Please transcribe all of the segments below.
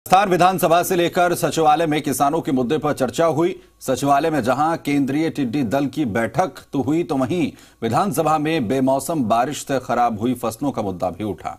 राजस्थान विधानसभा से लेकर सचिवालय में किसानों के मुद्दे पर चर्चा हुई। सचिवालय में जहां केंद्रीय टिड्डी दल की बैठक तो हुई, तो वहीं विधानसभा में बेमौसम बारिश से खराब हुई फसलों का मुद्दा भी उठा।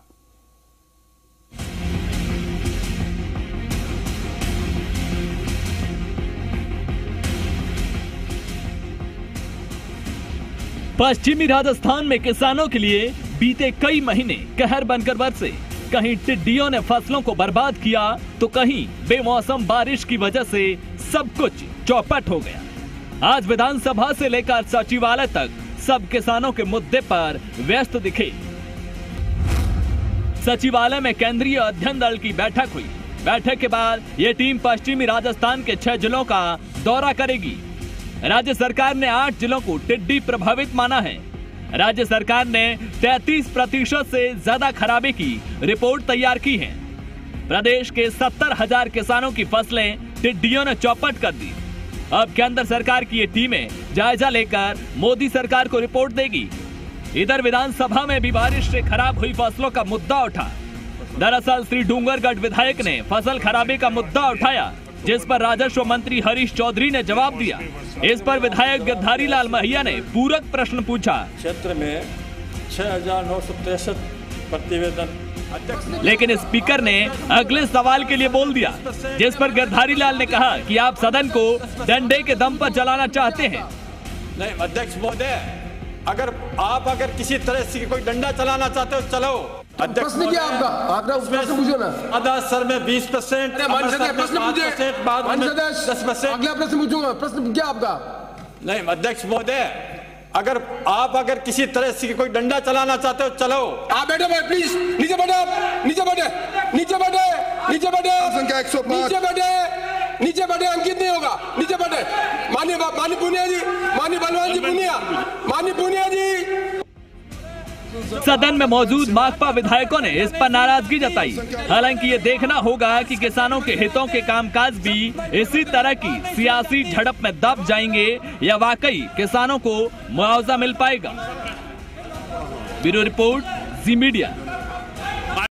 पश्चिमी राजस्थान में किसानों के लिए बीते कई महीने कहर बनकर बरसे। कहीं टिड्डियों ने फसलों को बर्बाद किया तो कहीं बेमौसम बारिश की वजह से सब कुछ चौपट हो गया। आज विधानसभा से लेकर सचिवालय तक सब किसानों के मुद्दे पर व्यस्त दिखे। सचिवालय में केंद्रीय अध्ययन दल की बैठक हुई। बैठक के बाद ये टीम पश्चिमी राजस्थान के 6 जिलों का दौरा करेगी। राज्य सरकार ने 8 जिलों को टिड्डी प्रभावित माना है। राज्य सरकार ने 33% से ज्यादा खराबे की रिपोर्ट तैयार की है। प्रदेश के 70,000 किसानों की फसलें टिड्डियों ने चौपट कर दी। अब केंद्र सरकार की ये टीमें जायजा लेकर मोदी सरकार को रिपोर्ट देगी। इधर विधानसभा में भी बारिश से खराब हुई फसलों का मुद्दा उठा। दरअसल श्री डूंगरगढ़ विधायक ने फसल खराबे का मुद्दा उठाया, जिस पर राजस्व मंत्री हरीश चौधरी ने जवाब दिया। इस पर विधायक गिरधारी लाल महिया ने पूरक प्रश्न पूछा। क्षेत्र में 6,963 प्रतिवेदन, लेकिन स्पीकर ने अगले सवाल के लिए बोल दिया, जिस पर गिरधारी लाल ने कहा कि आप सदन को डंडे के दम पर चलाना चाहते हैं। नहीं अध्यक्ष महोदय, अगर किसी तरह से कोई डंडा चलाना चाहते हो चलो। प्रश्न क्या आपका? आपका प्रश्न पूछो ना। आधा सर में 20%, प्रश्न पूछे, 10%। अगला प्रश्न पूछूंगा। प्रश्न क्या आपका? नहीं अध्यक्ष महोदय, अगर किसी तरह से कोई डंडा चलाना चाहते हो चलो। आप बैठो भाई, प्लीज नीचे बैठे, नीचे बैठे, नीचे बैठे, नीचे बैठे, संख्या 105, नीचे बैठे, नीचे बैठे, अंकित नहीं होगा, नीचे बैठे। माननीय पूनिया जी, माननीय बलवान जी पूनिया, माननीय पूनिया जी। सदन में मौजूद माकपा विधायकों ने इस पर नाराजगी जताई। हालांकि ये देखना होगा कि किसानों के हितों के कामकाज भी इसी तरह की सियासी झड़प में दब जाएंगे या वाकई किसानों को मुआवजा मिल पाएगा। Bureau report, Zee media.